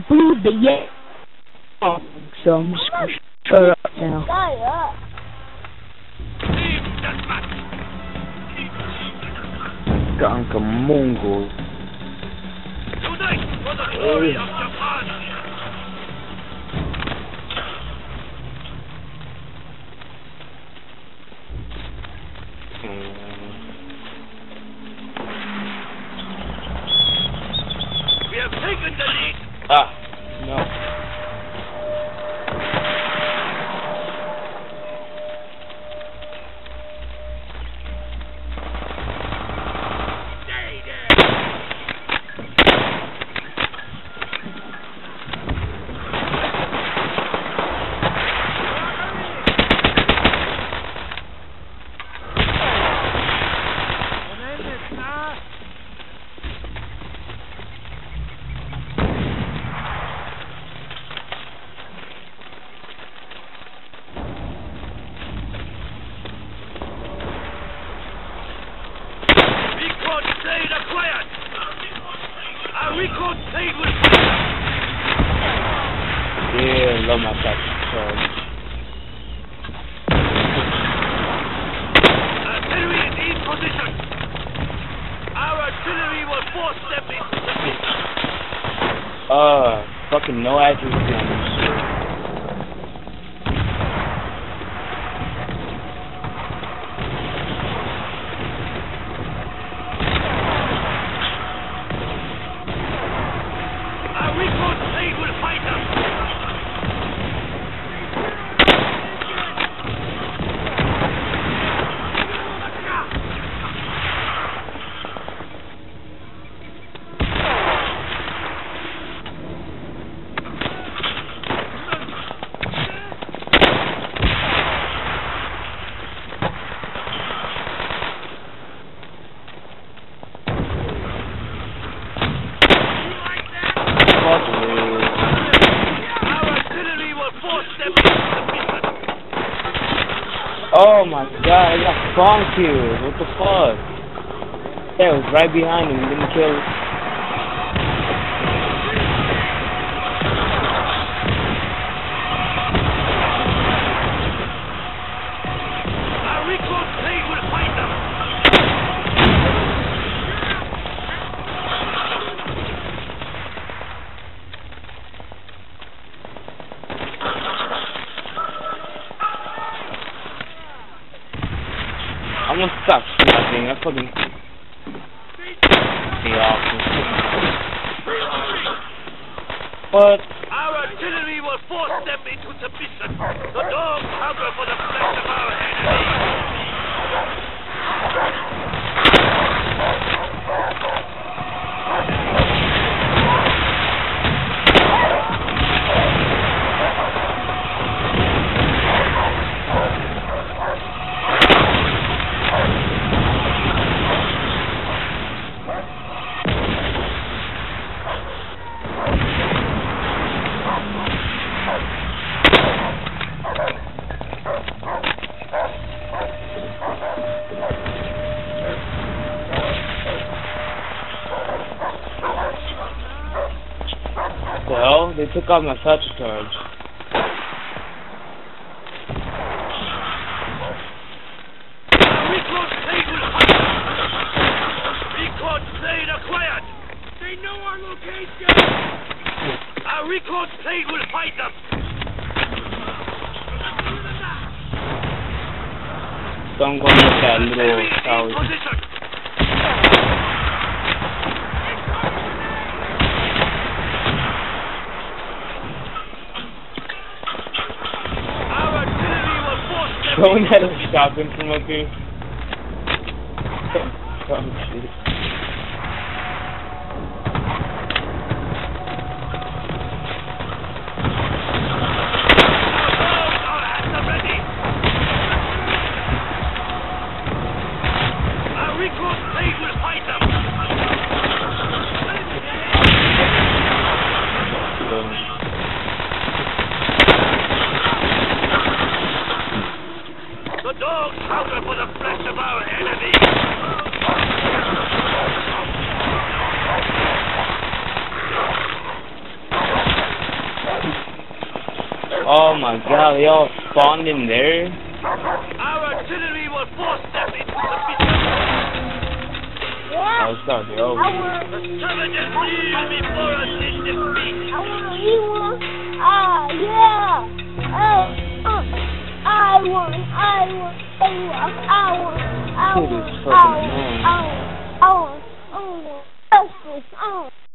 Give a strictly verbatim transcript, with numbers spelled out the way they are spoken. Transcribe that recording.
blew the yeah. So I'm just gonna shut up now. Ganka Mongol. Tonight for the glory of Japan. We have taken the lead. Ah, no. Yeah, love my tactics. Artillery is in position. Our artillery will force them into submission. Uh, fucking no accuracy on this shit. Our recon plane will fight them. Oh my god, I got spawn kills. What the fuck? Yeah, it was right behind him, didn't kill him. Our recon plane will fight them. I'm gonna stop snapping. I fucking. Yeah. But. Our artillery will force them into submission. The dogs hunger for the flesh of our enemy. Well, they took out my touch charge. Recon plane will fight them. Recon plane acquired. They know our location. Our recon plane will fight them. So I'm going with that little tower. Position. Going at a shopping from up here. Oh shit. Our recon plane will fight them. The dogs hunger for the flesh of our enemy. Oh my god, they all spawned in there? Our artillery will force them into submission. Yeah. I'll start it over. I want. The savages kneel before us in defeat. I want to eat one. Ah, yeah. Oh, uh, I want. I want. I want. I want. I Dude, want. this I fucking want. man. I want. I want. I want. I want. I want.